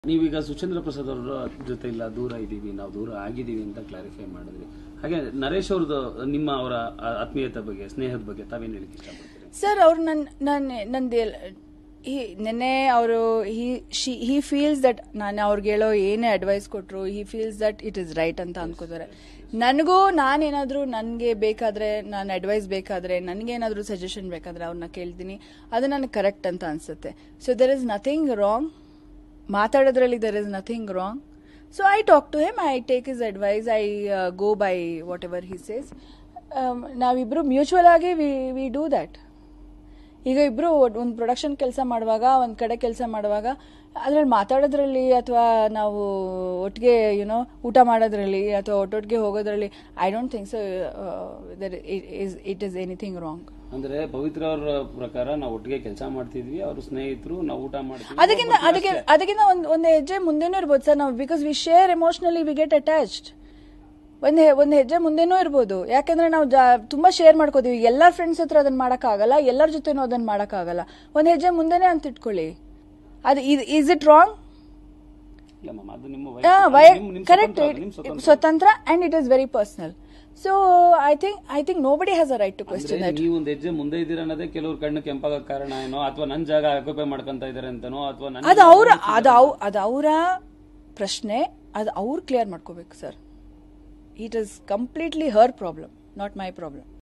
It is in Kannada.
ನೀವೀಗ ಸುಚೇಂದ್ರ ಪ್ರಸಾದ್ ಅವರ ಜೊತೆ ಇಲ್ಲ ದೂರ ಇದ್ದೀವಿ, ನಾವು ದೂರ ಆಗಿದ್ದೀವಿ ಅಂತ ಕ್ಲಾರಿಫೈ ಮಾಡಿದ್ರಿ. ಹಾಗೆ ನರೇಶ್ ಅವ್ರದ್ದು ನಿಮ್ಮ ಅವರ ಆತ್ಮೀಯತೆ ಬಗ್ಗೆ, ಸ್ನೇಹದ ಬಗ್ಗೆ ತಾವೇನು ಹೇಳಿಕ್ಕೆ ಇಷ್ಟಪಡ್ತೀರಿ? ಸರ್ ಅವ್ರು ನಂದು ನೆನ್ನೆ ಅವರು ಹಿ ಫೀಲ್ಸ್ ದಟ್ ನಾನು ಅವ್ರಿಗೆ ಹೇಳೋ ಏನೇ ಅಡ್ವೈಸ್ ಕೊಟ್ಟರು he feels that it is right ಅಂತ ಅನ್ಕೋತಾರೆ. ನನಗೂ ನಾನೇನಾದರೂ ನನಗೆ ಬೇಕಾದರೆ ನಾನು ಅಡ್ವೈಸ್ ಬೇಕಾದರೆ ನನಗೇನಾದರೂ ಸಜೆಷನ್ ಬೇಕಾದರೆ ಅವ್ರನ್ನ ಕೇಳ್ತೀನಿ, ಅದು ನನಗೆ ಕರೆಕ್ಟ್ ಅಂತ ಅನಿಸುತ್ತೆ. So there is nothing wrong ಮಾತಾಡೋದ್ರಲ್ಲಿ, there is nothing wrong. So I talk to him, I take his advice, I go by whatever he says. ನಾವಿಬ್ರು ಮ್ಯೂಚುವಲ್ ಆಗಿ ವಿ ಡೂ ದ್ಯಾಟ್. ಈಗ ಇಬ್ರು ಒಂದು ಪ್ರೊಡಕ್ಷನ್ ಕೆಲಸ ಮಾಡುವಾಗ, ಒಂದು ಕಡೆ ಕೆಲಸ ಮಾಡುವಾಗ ಅದ್ರಲ್ಲಿ ಮಾತಾಡೋದ್ರಲ್ಲಿ ಅಥವಾ ನಾವು ಒಟ್ಟಿಗೆ ಊಟ ಮಾಡೋದ್ರಲ್ಲಿ ಅಥವಾ ಒಟ್ಟೊಟ್ಟಿಗೆ ಹೋಗೋದ್ರಲ್ಲಿ I don't think so it is anything wrong. ಅಂದ್ರೆ ಪವಿತ್ರ ಅವರ ಪ್ರಕಾರ ನಾವು ಒಟ್ಟಿಗೆ ಕೆಲಸ ಮಾಡ್ತಿದ್ವಿ, ಅವರು ಸ್ನೇಹಿತರು, ನಾವು ಊಟ ಮಾಡ್ತೀವಿ, ಅದಕ್ಕಿಂತ ಒಂದು ಹೆಜ್ಜೆ ಮುಂದೆನೂ ಇರ್ಬೋದು ಸರ್. ನಾವು because we share emotionally, we get attached. ಒಂದು ಹೆಜ್ಜೆ ಮುಂದೆನೂ ಇರ್ಬೋದು, ಯಾಕಂದ್ರೆ ನಾವು ತುಂಬಾ ಶೇರ್ ಮಾಡ್ಕೋತೀವಿ. ಎಲ್ಲರ ಫ್ರೆಂಡ್ಸ್ ಹತ್ರ ಅದನ್ನ ಮಾಡಕ್ಕಾಗಲ್ಲ, ಎಲ್ಲರ ಜೊತೆನೂ ಅದನ್ನ ಮಾಡಕ್ಕಾಗಲ್ಲ. ಒಂದು ಹೆಜ್ಜೆ ಮುಂದೆನೆ ಅಂತ ಇಟ್ಕೊಳ್ಳಿ. ಅದು ಇಸ್ ಇಟ್ ರಾಂಗ್? ಕರೆಕ್ಟ್, ಸ್ವತಂತ್ರ and it is very personal. So I think nobody has a right to question that. ನೀವು ಒಂದು ಹೆಜ್ಜೆ ಮುಂದೆ ಇದ್ದೀರಾ ಅನ್ನೋದೇ ಕೆಲವ್ರ ಕಣ್ಣು ಕೆಂಪಾಗ ಕಾರಣ ಏನೋ, ಅಥವಾ ನನ್ನ ಜಾಗ ಆಕ್ಯುಪೈ ಮಾಡ್ಕೊಂತ ಇದಾರೆ ಅಂತನೋ, ಅಥವಾ ಅದು ಅವರ ಪ್ರಶ್ನೆ, ಅದು ಅವ್ರು ಕ್ಲಿಯರ್ ಮಾಡ್ಕೋಬೇಕು sir. It is completely her problem, not my problem.